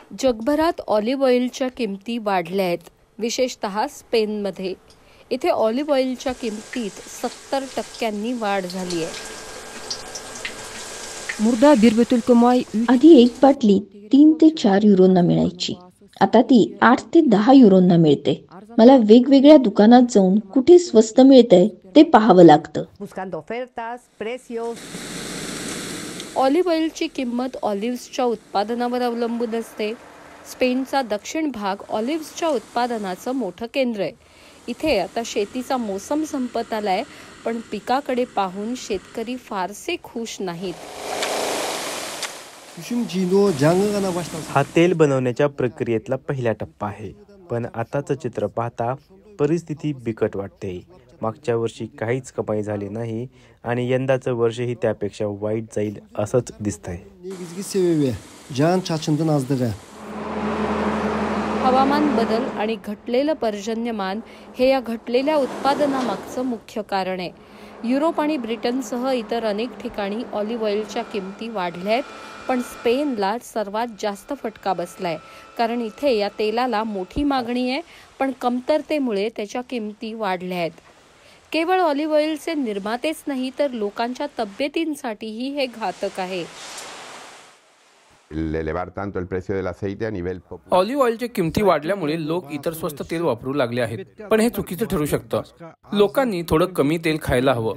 जगभरात ऑलिव्ह ऑइलच्या किमती वाढल्या आहेत, विशेषतः स्पेनमध्ये. इथे ऑलिव्ह ऑइलच्या किमतीत 70% वाढ झाली आहे. आधी एक बाटली 3 ते 4 युरोंना मिळायची. आता ती 8 ते 10 युरोंना मिळते. मला वेगवेगळ्या दुकानात जाऊन कुठे स्वस्त मिळतंय ते पाहावं लागतं. ऑलिव्ह ऑइलची किंमत ऑलिव्हच्या उत्पादनावर अवलंबून असते. स्पेनचा दक्षिण भाग ऑलिव्हच्या उत्पादनाचं मोठं केंद्र आहे. इथे आता शेतीचा मोसम संपत आलाय, पण पिकाकडे पाहून शेतकरी फारसे खुश नाहीत. हा तेल बनवण्याच्या प्रक्रियेतला पहिला टप्पा आहे, पण आताचं चित्र पाहता परिस्थिती बिकट वाटते. मागच्या वर्षी काहीच कमाई झाली नाही आणि यंदाचं वर्षही त्यापेक्षा वाईट जाईल असंच दिसतंय. हवामान बदल आणि घटलेलं पर्जन्यमान हे या घटलेल्या उत्पादनामागचं मुख्य कारण आहे. युरोप आणि ब्रिटनसह इतर अनेक ठिकाणी ऑलिव्ह ऑइलच्या किमती वाढल्या आहेत, पण स्पेनला सर्वात जास्त फटका बसलाय, कारण इथे या तेलाला मोठी मागणी आहे, पण कमतरतेमुळे त्याच्या किमती वाढल्या आहेत. केवळ ऑलिव्ह ऑइलचे निर्मातेच नाही, तर लोकांच्या तब्येतींसाठीही हे घातक आहे. ऑलिव्ह ऑइलच्या किमती वाढल्यामुळे लोक इतर स्वस्त तेल वापरू लागले आहेत, पण हे चुकीचं ठरू शकतं. लोकांनी थोडं कमी तेल खायला हवं.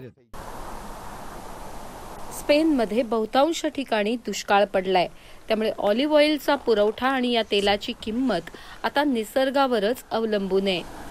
स्पेनमध्ये बहुतांश ठिकाणी दुष्काळ पडलाय, त्यामुळे ऑलिव्ह ऑइलचा पुरवठा आणि या तेलाची किंमत आता निसर्गावरच अवलंबून आहे.